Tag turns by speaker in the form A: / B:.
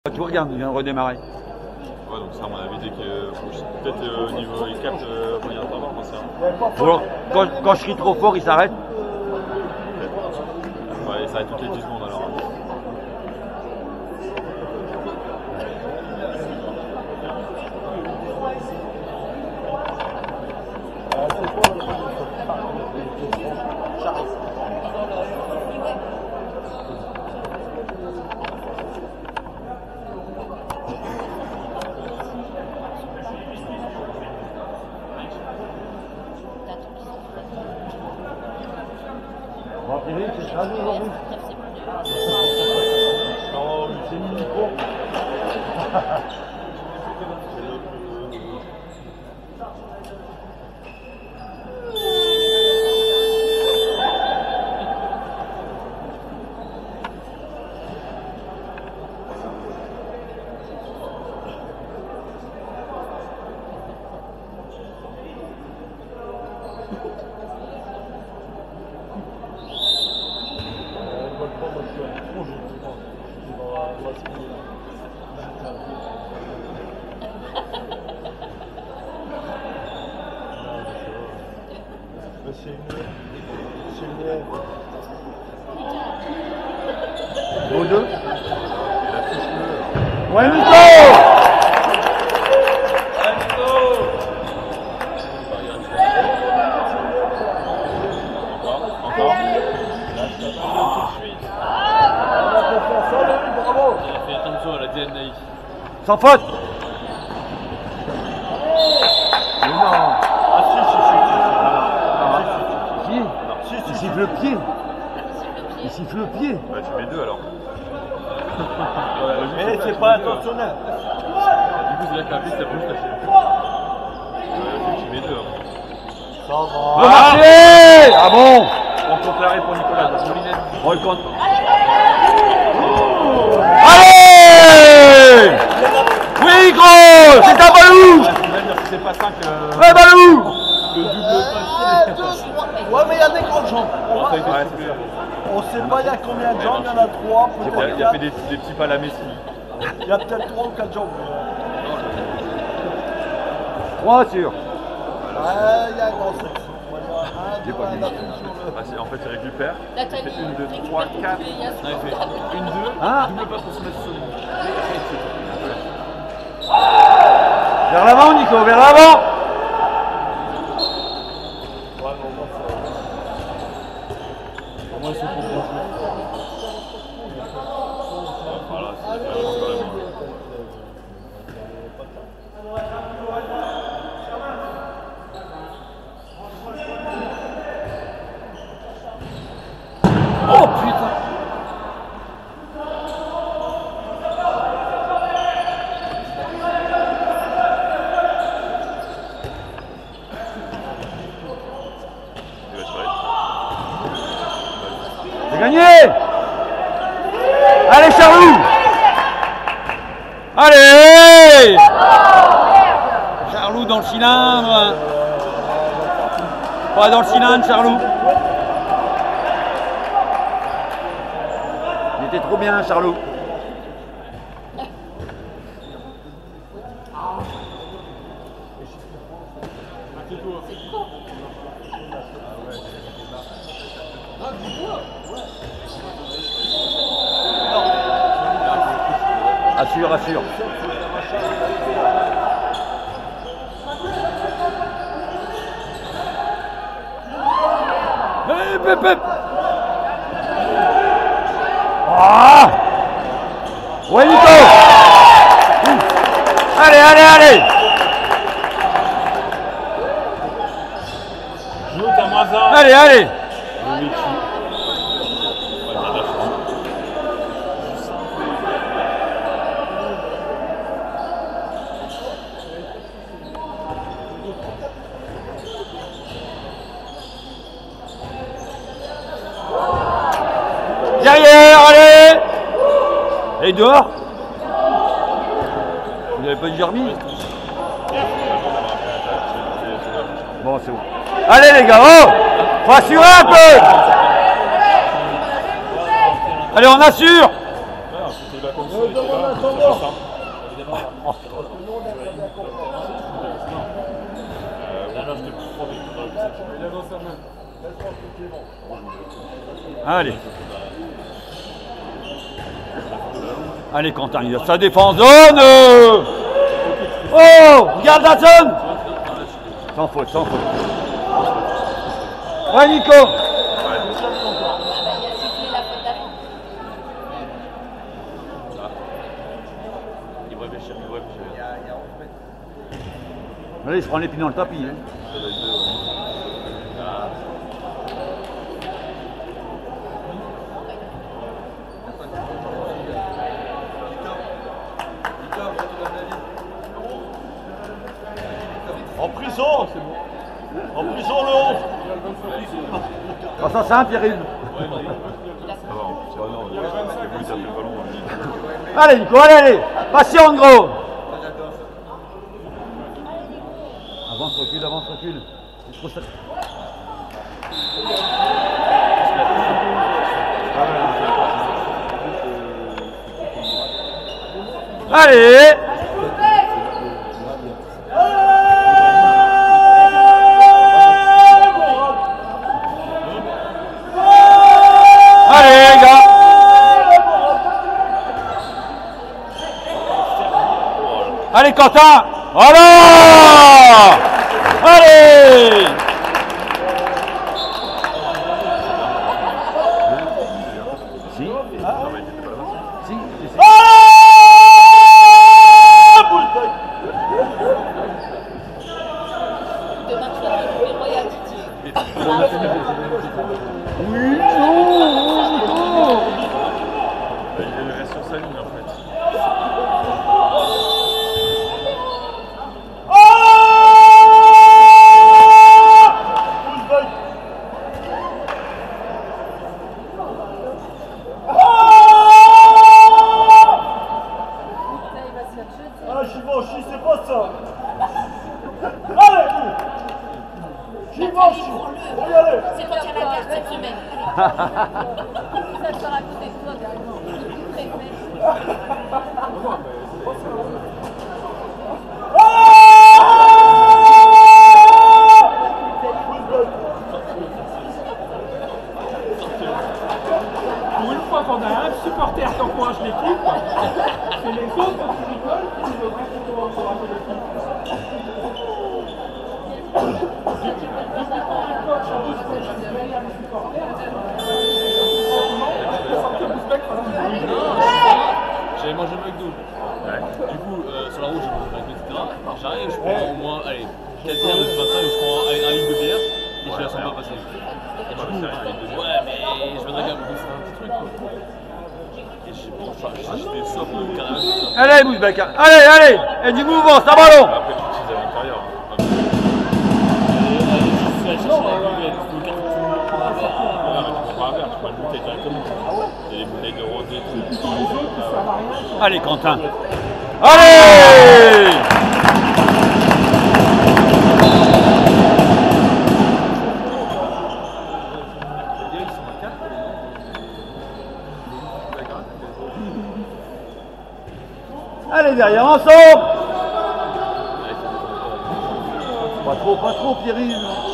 A: Tu regardes, il vient de redémarrer.
B: Ouais, donc ça, à mon avis, dès que. Peut-être au niveau. Il capte moyen d'attendre, j'en sais rien.
A: Bon, quand je crie trop fort, il s'arrête.
B: Ouais, il s'arrête toutes les 10 secondes alors.
A: C'est ça aujourd'hui.
B: Non, c'est une micro.
A: Vos deux. Ouais, Nico!
B: Encore.
C: Bravo. Il a fait attention à la DNA.
A: Sans faute! Mais non!
B: Ah
A: Si, il siffle le pied. Il siffle le pied.
B: Bah, tu mets deux alors.
D: Mais c'est pas intentionnel.
B: Du coup, c'est là que l'arbitre a voulu lâcher. Tu mets deux.
D: Ça va.
A: Remarqué! Ah bon?
B: On compte l'arrêt pour Nicolas.
A: On le compte. Allez! Oui, gros! C'est un balou!
B: C'est pas 5.
A: Ouais, balou!
B: Le double
D: Ouais, mais il y a des grandes jambes.
B: passe.
D: On sait pas il y a combien de jambes, il y en a 3, peut-être
B: Il a fait
D: 4.
B: des petits pas à la Messi.
D: Il y a peut-être 3 ou 4 jambes.
A: 3 sur.
D: Ouais, il y a un grand sexe.
A: J'ai pas vu.
B: En fait, il récupère.
C: La
B: Il fait
C: Tani,
B: 1, 2,
C: récupère
B: 3,
C: ton
B: 4.
C: bébé, il y a
B: Non, il fait 1, 2.
A: Ah.
B: Double pas pour se mettre sur le
A: Vers l'avant, Nico, vers l'avant!
B: Voilà, c'est
A: Oh putain! C'est gagné! Allez, Charlou! Allez! Charlou dans le cylindre! Pas dans le cylindre, Charlou! Il était trop bien, Charlot. Assure, assure. Hep, hep. Ah! Ouais, Nico! Allez, allez, allez!
B: Joue, t'as moins un.
A: Allez, allez! Derrière, allez! Et dehors? Vous n'avez pas dit remis? Bon, c'est bon. Allez les gars, oh! Faut assurer un peu! Allez, on assure!
B: Ouais, c'était là comme ça,
A: Allez. Allez Quentin, il a sa défense zone. Oh, regarde la zone. Sans faute, sans faute. Ouais Nico. Allez, il se prend les pieds dans le tapis. Hein.
D: En prison. En prison le 11.
A: Oh, ça c'est un Pierre. Allez Nico, allez, allez. Patient gros. Avance, recule, avance, recule. C'est trop ça. Allez. Allez les gars. Allez Quentin. Voilà. Allez. Si. Si. Oui, non.
B: Il reste sur sa ligne en fait.
D: Ah, Givenchy, c'est pas ça. Allez. Givenchy. Regardez.
E: C'est quand il y a la carte cette semaine. Ça sera à côté de toi, derrière.
C: Pour une fois qu'on a un supporter qui encourage l'équipe, c'est les autres qui rigolent qui nous devraient plutôt encourager l'équipe.
F: J'avais mangé le McDo. Du coup, sur la route, j'ai mangé le McDo, etc. J'arrive, je prends au moins 4 bières de ce matin, je prends un litre de bière et je la sens pas passer. Et du coup, ouais, mais je voudrais quand même que c'est un petit truc. Et j'étais soif de caramel.
A: Allez Mouzbek. Allez, allez. Et du mouvement, c'est un ballon.
B: Après, tu utilises à l'intérieur. Tu prends une bouteille directement. Et les bouteilles de rosé, tout.
A: Allez Quentin. Allez. Allez derrière ensemble. Pas trop Pierre.